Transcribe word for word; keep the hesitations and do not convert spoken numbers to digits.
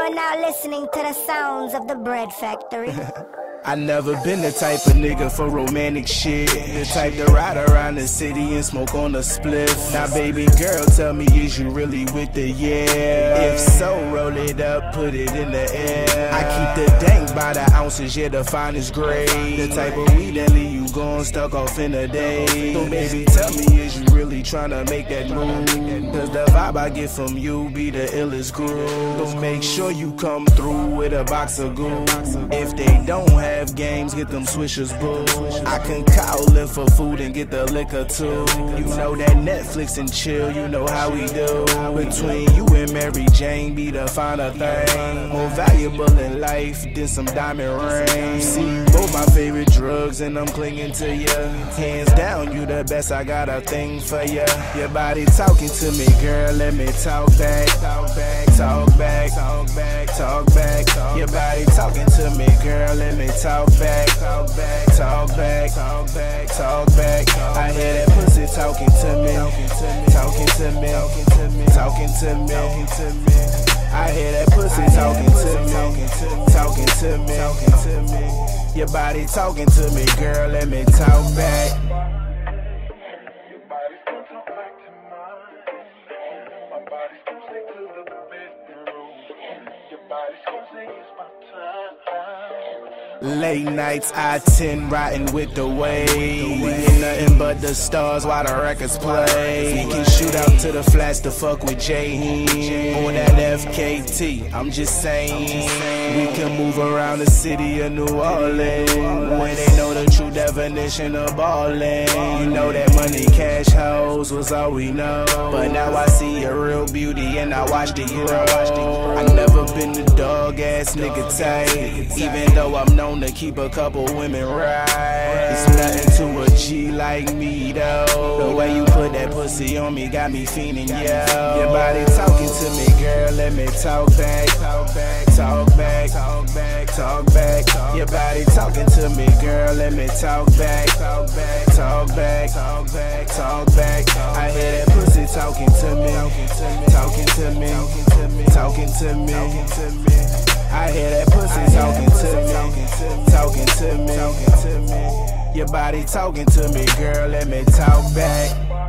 are now listening to the sounds of the Bread Factory. I never been the type of nigga for romantic shit. The type to ride around the city and smoke on a spliff. Now baby girl, tell me, is you really with it? Yeah. If so, roll it up, put it in the air. I keep the dank by the ounces, yeah, the finest grade. The type of weed that leave you gone stuck off in a day. So baby, tell me, is you really tryna make that move? Cause the vibe I get from you be the illest groove. So make sure you come through with a box of goo. If they don't have Have games, get them swishers, boo. I can call in for food and get the liquor too. You know that Netflix and chill, you know how we do. Between you and Mary Jane be the finer thing. More valuable in life than some diamond rings. See, both my favorite drugs and I'm clinging to ya. Hands down, you the best, I got a thing for ya. Your body talking to me, girl, let me talk back. Talk back, talk back, talk back, talk back. Your body talking to me, girl, let me talk Talk back, talk back, talk back, talk back, talk back. I hear that pussy talking to me, talking to me, talking to me, talking to me. I hear that pussy talking to me, talking to me, talking to me. Your body talking to me, girl, let me talk back. Your body's gonna talk back to mine. My body's gonna say to the bedroom. Your body's gonna say it's my time. Late nights, I ten riding with the wave. We get nothing but the stars while the records play. We can shoot out to the flats to fuck with J on that F K T. I'm just saying, we can move around the city of New Orleans when they know the true definition of ballin'. You know that money, cash, hoes was all we know, but now I see a real beauty and I watched it grow. I never been the dog ass nigga type, even though I'm known to keep a couple women right. It's nothing to a G like me though. The way you put that pussy on me got me fiending, yo. Your body talking to me, girl, let me talk back. Talk back, talk back, talk back, talk back. Your body talking to me, girl, let me talk back. Talk back, talk back, talk back, talk back. I hear that pussy talking to me, talking to me, talking to me, talking to me. I hear that pussy talking to me, talking to me, talking to me. Your body talking to me, girl, let me talk back.